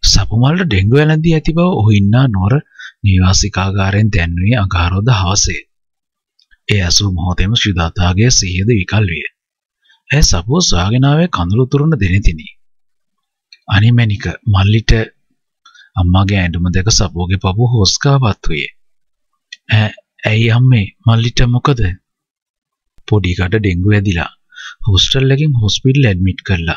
සපුමල්ට dengue වැළඳී ඇති බව ඔහු ඉන්නා නුවර නිවාසිකාගාරයෙන් දැන්වී අඟහරුවාද හවසේ. ඒ ඇසූ මොහොතේම ශ්‍රීදාතාගේ සිහියද විකල් විය. ඇය සපුව සොයාගෙන ආවේ කඳුළු තුරුන දෙනෙතිනි. අනිමැණික මල්ලිට අම්මාගේ ඇඳුම දැක සපුවගේ පපුව හොස්කාපත් වූයේ. ඇයි අම්මේ මල්ලිට මොකද? පොඩි කට ඩෙංගු ඇදිලා හොස්ටල් එකකින් හොස්පිටල් ඇඩ්මිට් කරලා.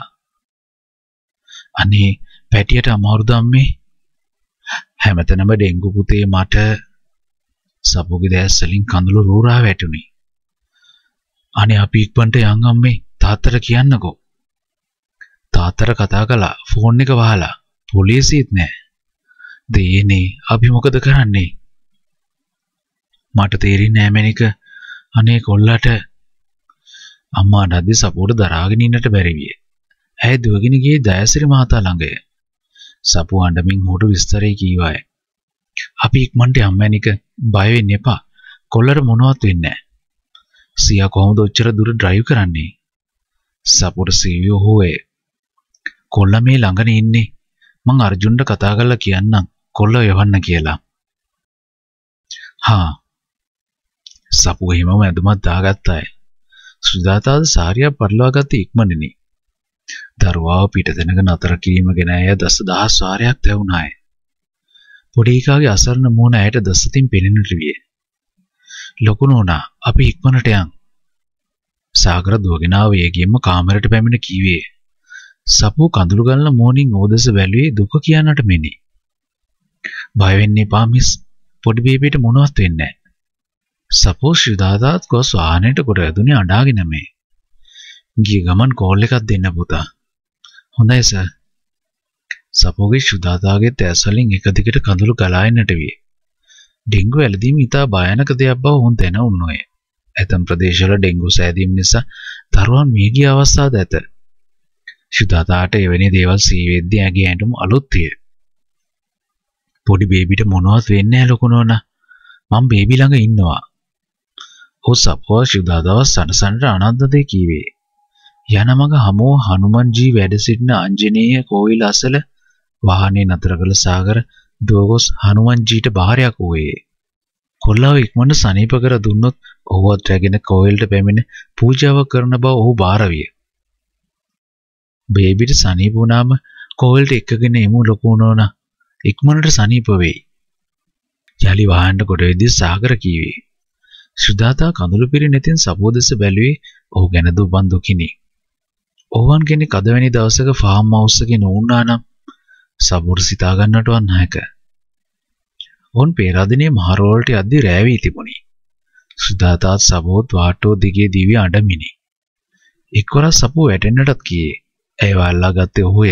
අනේ පැටියට අමාරුද අම්මේ? හැමතැනම ඩෙංගු පුතේ මට. සපුවගේ දැස් වලින් කඳුළු රෝරා වැටුණි. අනේ අපි ඉක්මනට යන් අම්මේ තාත්තට කියන්නකෝ. තාත්තට කතා කළා ෆෝන් එක වහලා. පොලිසියත් නැහැ. දෙයනේ අපි මොකද කරන්නේ? මට තේරෙන්නේ නැහැ මැනික. අනේ කොල්ලට අම්මා නැද්දි සපුවට දරාගෙන ඉන්නට බැරි විය. ඇය දුවගෙන ගියේ දයසිරි මහතා ළඟය. සපුව අඬමින් හොට විස්තරේ කීවාය. අපි ඉක්මනට යමු මැනික. බය වෙන්න එපා. කොල්ලට මොනවත් වෙන්නේ නැහැ. සියා කොහොමද ඔච්චර දුර ඩ්‍රයිව් කරන්නේ? සපුවට සීවියෝ හොයේ. කොල්ල මේ ළඟනේ ඉන්නේ. මං අර්ජුන්ට කතා කරලා කියන්නම් කොල්ල යවන්න කියලා. හා සපුව හිමම ඇඳුමක් දාගත්තාය. සුජාතාද සාරියක් පටලවාගත්ත ඉක්මනිනි. දරුවාව පිටතැනක නතර කිරීම ගැන ඇය දසදහස් වාරයක් තැවුනාය. පොඩි එකාගේ අසරණ මූණ ඇයට දසතින් පෙනෙන්නට විය. ලොකු නෝනා අපි ඉක්මනට යන්. සාගර දුවගෙන ආව වේගයෙන්ම කාමරයට පැමිණ කීවේ. සපුව කඳුළු ගලන මෝනින් ඕදෙස බැලුවේ දුක කියන්නට මෙනි. බය වෙන්න එපා මිස්. පොඩි බේබියට මොනවත් වෙන්නේ නැහැ. සපුව ශ්‍රීදාතාත් ගොස් වාහනයට කොට ඇදුනේ අඬාගෙන මේ. ගිය ගමන් කෝල් එකක් දෙන්න පුතා. හොඳයි සර්. සපුවගේ ශ්‍රීදාතාගේ තැස් වලින් එක දිගට කඳුළු ගලා එන්නට විය. ඩෙංගු වැළඳීම ඉතා භයානක දෙයක් බව ඔවුන් දැන උන්නෝය. ඇතම් ප්‍රදේශවල ඩෙංගු සෑදීම නිසා දරුවන් මිය ගිය අවස්ථාද ඇත. ශ්‍රීදාතාට එවැනි දේවල් සීවෙද්දී ඇගේ ඇඳුම අලුත් විය. පොඩි බේබිට මොනවත් වෙන්නේ නැහැ ලොකු නෝනා. මම බේබි ළඟ ඉන්නවා. ඔහු සපුව ශ්‍රීදාතාව සනසනට අනන්තදේ කීවේ. යන මඟ හමුව හනුමන්ජී වැඩ සිටින අංජනේය කෝවිල අසල වාහනේ නතර කළ සාගර දුවගොස් හනුමන්ජීට බාරයක් වූයේ. කොල්ලාව ඉක්මනට සනීප කර දුන්නොත් ඔහුවත් රැගෙන කෝවිලට පැමිණ පූජාවක් කරන බව ඔහු බාර විය. බේබිට සනීප වුණාම කෝවිලට එක්කගෙන එමු ලොකු නෝනා. ඉක්මනට සනීප වෙයි. යලි වාහනට කොට වෙද්දී සාගර කීවේ. ශ්‍රීදාතා කඳුළු පිරි නැතින් සපුව දෙස බැලුවේ ඔහු ගැන දුබන් දුකිනි. ඕවන් කෙනෙක් අද වැනි දවසක ෆාම් හවුස් එකේ නොවුනා නම් සපුවට සිතා ගන්නටවත් නැහැක. ඔවුන් පේරාදෙණිය මහරෝල්ට යද්දී රෑ වී තිබුණි. ශ්‍රීදාතාත් සපුවත් වාට්ටුව දිගේ දිවි අඬමිනි. එක්වර සපුව වැටෙන්නටත් ගියේ. ඇය වල්ලා ගත්තේ ඔහුය.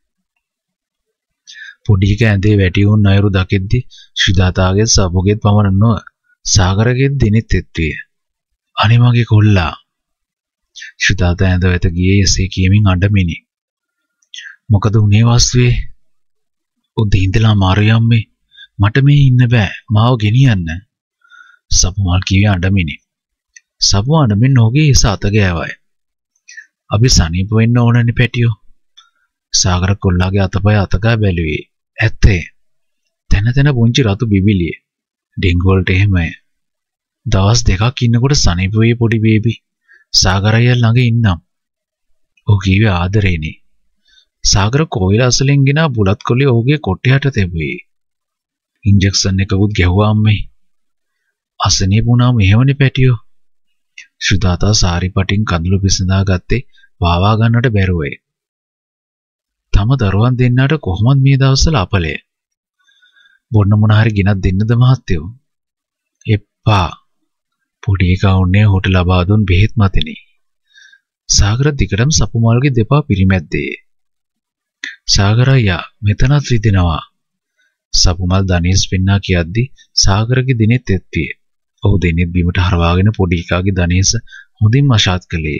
පොඩි එක ඇඳේ වැටි වුන් අයුරු දකිද්දී ශ්‍රීදාතාගේ සපුවගේ පමණ නොව සාගරගේ දිනෙත් එත්විය. අනේ මගේ කොල්ලා. ශ්‍රීදාතා ඇඳ වෙත ගියේ එසේ කියමින් අඬමිනි. මොකද උනේ වස්තුවේ? උදේ ඉඳලා මාරු යම්මේ. මට මේ ඉන්න බෑ. මාව ගෙනියන්න. සපුමල් කිව්වේ අඬමිනි. සපුව අඬමින් ඔහුගේ හිස අත ගෑවයි. අපි සනීප වෙන්න ඕනනේ පැටියෝ. සාගර කොල්ලාගේ අතපය අතගා බැලුවේ. ඇත්තේ. තන තන පුංචි රතු බිබිලිය. ඩෙංගු වලට එහෙමයි. දවස් දෙකක් ඉන්නකොට සනීප වෙයි පොඩි බේබි. සාගරය ළඟ ඉන්නම්. ඔහු කිව්වේ ආදරේනේ. සාගර කෝවිල අසලෙන් ගෙන බුලත් කොල්ලේ ඔහුගේ කොට්ටයට තැබුවේ. ඉන්ජෙක්ෂන් එකකුත් ගැහුවා අම්මේ. අසනීප වුණාම එහෙමනේ පැටියෝ. ශ්‍රීදාතා සාරි පටින් කඳුළු පිසඳා ගත්තේ වාවා ගන්නට බැරුවේ. තම දරුවන් දෙන්නට කොහොමද මේ දවස්වල අපලය? බොන්න මොන හරි ගෙනත් දෙන්නද මහත්තයෝ? එපා. පොඩි එකා උන්නේ හොට ලබා දුන් බෙහෙත් මතිනි. සාගර දිගටම සපුමල්ගේ දෙපා පිරිමැද්දේ. සාගර අයියා මෙතනත් රිදෙනවා. සපුමල් දනේස් පෙන්නා කියද්දී සාගරගේ දිනෙත් එත්විය. ඔහු දෙනෙත් බිමට හරවාගෙන පොඩි එකාගේ දනේස හොඳින් මශාත් කළේ.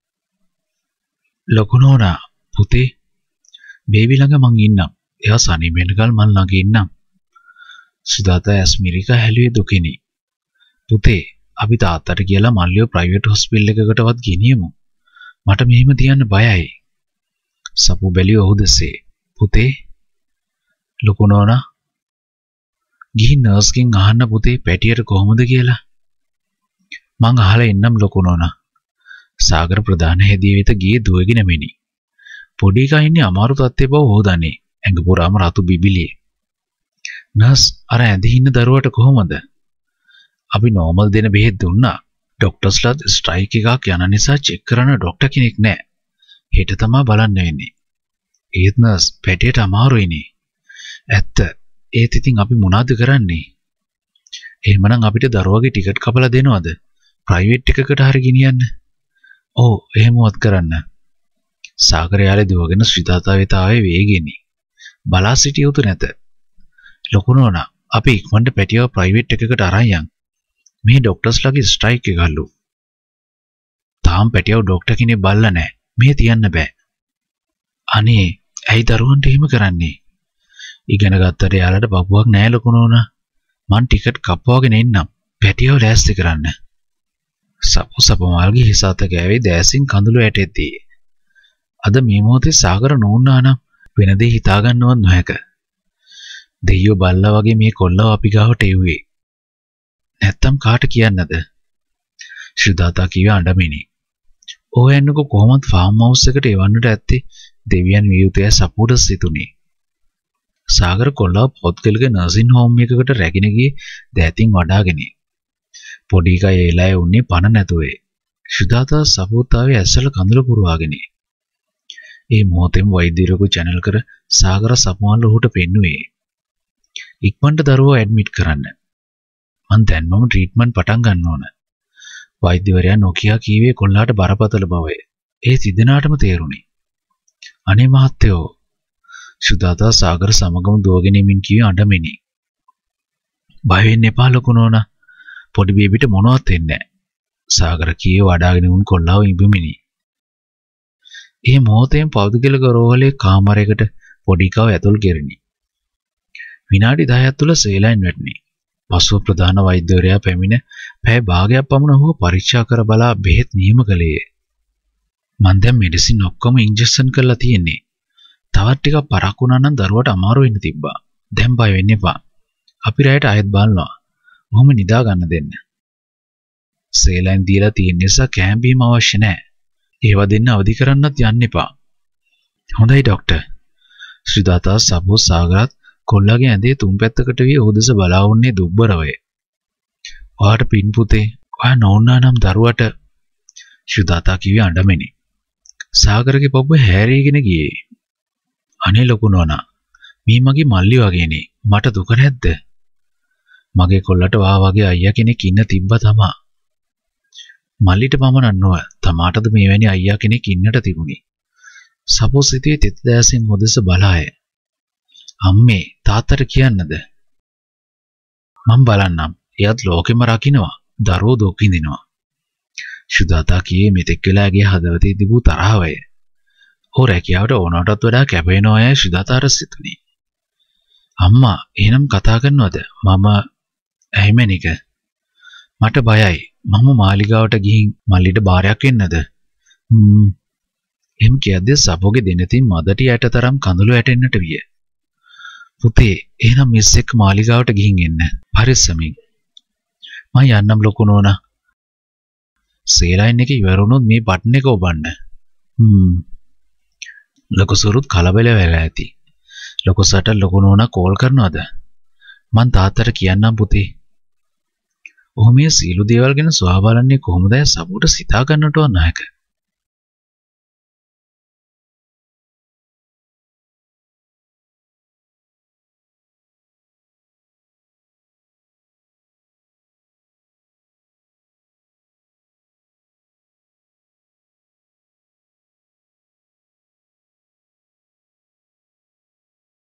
ලොකු නෝනා පුතේ බේබි ළඟ මං ඉන්නම්. එයා සනීප වෙනකල් මං ළඟ ඉන්නම්. ශ්‍රීදාතා ඇස්මිරිකා හැලුවේ දුකිනි. පුතේ අපි තාත්තට කියලා මල්ලියෝ ප්‍රයිවට් හොස්පිටල් එකකටවත් ගෙනියමු. මට මෙහෙම තියන්න බයයි. සපු බැලිය ඔහු දෙසේ. පුතේ ලොකු නෝනා ගිහින් නර්ස්ගෙන් අහන්න පුතේ පැටියට කොහොමද කියලා. මං අහලා ඉන්නම් ලොකු නෝනා. සාගර ප්‍රධාන හෙදිය වෙත ගියේ දුවගෙන මෙනි. පොඩි එකා ඉන්නේ අමාරු තත්ත්වයේ බව හොදන්නේ. ඇඟ පුරාම රතු බිබිලියේ. නර්ස් අර ඇඳී ඉන්න දරුවට කොහොමද? අපි නෝමල් දෙන බෙහෙත් දුන්නා. ඩොක්ටර්ස්ලාත් ස්ට්‍රයික් එකක් යන නිසා චෙක් කරන ඩොක්ටර් කෙනෙක් නැහැ. හෙට තමයි බලන්න වෙන්නේ. ඒත් නර්ස් පැටියට අමාරුයිනේ. ඇත්ත. ඒත් ඉතින් අපි මොනවද කරන්නේ? එහෙමනම් අපිට දරුවගේ ටිකට් කපලා දෙනවද? ප්‍රයිවට් එකකට හරි ගෙනියන්න. ඔව් එහෙමවත් කරන්න. සාගර යාලේ දුවගෙන ශ්‍රීතාතා වෙත ආවේ වේගෙනි. බලා සිටිය යුතු නැත. ලොකු නෝනා අපි ඉක්මනට පැටියව ප්‍රයිවට් එකකට අරන් යන්. මේ ඩොක්ටර්ස්ලාගේ ස්ට්‍රයික් එකලු. තාම පැටියව ඩොක්ටර් කෙනෙක් බල්ලා නැහැ. මේ තියන්න බෑ. අනේ ඇයි දරුවන්ට එහෙම කරන්නේ? ඉගෙන ගත්තට යාලට බබුවක් නැහැ ලොකු නෝනා. මං ටිකට් කප්පවගෙන එන්නම්. පැටියව ලෑස්ති කරන්න. සපමාල්ගේ හිස අත ගෑවේ දැසින් කඳුළු ඇටෙද්දී. අද මේ මොහොතේ සාගර නෝනා නම් වෙන දේ හිතා ගන්නවත් නොහැක. දෙයියෝ බල්ලා වගේ මේ කොල්ලව අපි ගාවට එව්වේ. නැත්තම් කාට කියන්නද? ශ්‍රීදාතා කිව්ව අඬමිනි. ඔය එන්නකො කොහොමද ෆාම් හවුස් එකට එවන්නට ඇත්තේ? දෙවියන් වියුතය සපෝට් සිතුනේ. සාගර කොල්ලව පොත්කලක නර්සින් හෝම් එකකට රැගෙන ගියේ දෑතින් වඩාගෙන. පොඩි එකා ඒලාය උන්නේ පණ නැතුවේ. ශ්‍රීදාතා සපෝතාවේ ඇස්සල කඳුළු පුරවාගෙන. ඒ මොහොතේම වෛද්‍යවරයෙකු channel කර සාගර සපමාල් ඔහුට පෙන්නුවේ. ඉක්මනට දරුවෝ ඇඩ්මිට් කරන්න. මං දැන්මම ට්‍රීට්මන්ට් පටන් ගන්න ඕන. වෛද්‍යවරයා නොකියා කීවේ කොල්ලාට බරපතල බවය. ඒ සිදෙනාටම තේරුණේ. අනේ මහත්තයෝ. සුදාතා සාගර සමගම දුවගෙන යමින් කිව්වේ අඬමිනි. බය වෙන්න එපා ලොකු නෝනා. පොඩි බේබිට මොනවත් වෙන්නේ නැහැ. සාගර කීවේ වඩාගෙන උන් කොල්ලාව ඉඹමිනි. ඒ මොහොතේම පෞද්ගලික රෝහලේ කාමරයකට පොඩි කව ඇතුල් කෙරිනි. විනාඩි 10ක් තුල සේලයින් වැටුණි. පසුව ප්‍රධාන වෛද්‍යවරයා පැමිණ පැය භාගයක් පමණ ඔහුව පරීක්ෂා කර බලා බෙහෙත් නියම කළේ. මං දැන් මෙඩිසින් ඔක්කොම ඉන්ජෙක්ෂන් කරලා තියෙන්නේ. තවත් ටිකක් පරක් වුණා නම් දරුවට අමාරු වෙන්න තිබ්බා. දැන් බය වෙන්න එපා. අපි රැයට ආයෙත් බලනවා. ඔහොම නිදා ගන්න දෙන්න. සේලයින් දීලා තියෙන නිසා කැම්බීම අවශ්‍ය නැහැ. ඒව දෙන්න අවදි කරන්නත් යන්න එපා. හොඳයි ડોක්ටර්. ශ්‍රීදාතා සබෝ සාගරත් කොල්ලාගේ ඇඳේ තුන් පැත්තකට වී ඔහු දෙස බලා වුණේ දුබ්බරවය. ඔයාට පින් පුතේ. ඔයා නෝනා නම් දරුවට ශ්‍රීදාතා කිව්වේ අඬමිනි. සාගරගේ පපුව හැරීගෙන ගියේ. අනේ ලොකු නෝනා. මේ මගේ මල්ලි වගේනේ. මට දුක නැද්ද? මගේ කොල්ලට වා වගේ අයියා කෙනෙක් ඉන්න තිබ්බා තමා. මල්ලිට පමණක් නොව තමාටද මේවැනි අයියා කෙනෙක් ඉන්නට තිබුණේ. සපෝ සිතේ තෙත දැසින් හොදස බලාය. අම්මේ තාත්තට කියන්නද? මම බලන්නම්. එයාත් ලෝකෙම රකින්නවා. දරුවෝ දුක් විඳිනවා. සුදාතා කියේ මෙතෙක් වෙලා ගිය හදවතේ තිබූ තරහවය. ඔහු රැකියාවට ඕනටත් වඩා කැපවෙනවා යයි සුදාතාට සිතුණි. අම්මා එහෙනම් කතා කරනවද? මම ඇයිමනික මට බයයි. මම මාලිගාවට ගිහින් මල්ලිට බාරයක් වෙන්නද? එහෙම කියද්දී සපෝගේ දෙනතින් මදටි යට තරම් කඳුළු වැටෙන්නට විය. පුතේ එහෙනම් මිස් එක්ක මාලිගාවට ගිහින් එන්න. පරිස්සමින්. මම යන්නම් ලොකු නෝනා. සේලයින් එක ඉවර වුණොත් මේ බටන් එක ඔබන්න. ලොකු සුරුත් කලබල වෙලා ඇති. ලොකු සට ලොකු නෝනා කෝල් කරනවද? මං තාත්තට කියන්නම් පුතේ. ඔහු මේ සීළු දේවල් ගැන සොයා බලන්නේ කොහොමද සබුට සිතා ගන්නටවත් නැහැක.